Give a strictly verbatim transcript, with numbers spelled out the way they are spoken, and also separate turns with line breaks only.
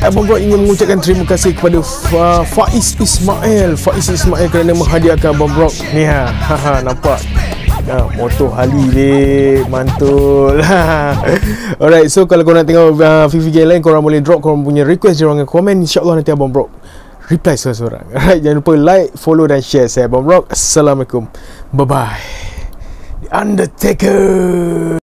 Abang Bro ingin mengucapkan terima kasih kepada Fa Faiz Ismail Faiz Ismail kerana menghadiahkan Abang Bro ni ha. Haha, nampak ha, motor Harley dek, mantul. Alright, so kalau korang nak tengok uh, figure lain, korang boleh drop korang punya request di ruangan komen. InsyaAllah nanti Abang Bro reply seorang-seorang. Alright, jangan lupa like, follow dan share. Saya Abang Bro, Assalamualaikum, bye bye. Undertaker.